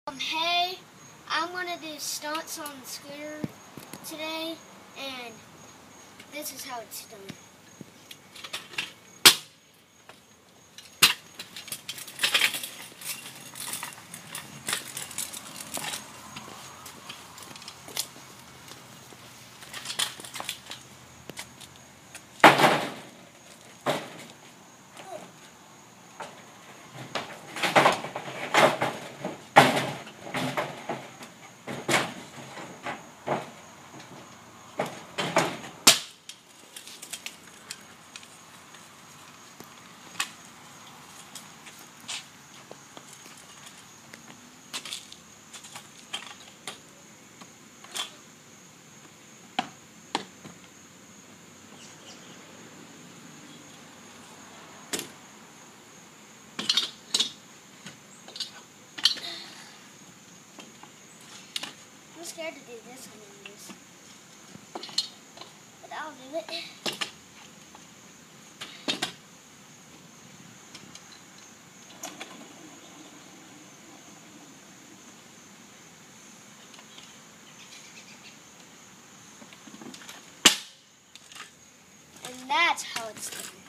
Hey, I'm gonna do stunts on the scooter today, and this is how it's done. I'm scared to do this one anyways, but I'll do it. And that's how it's done.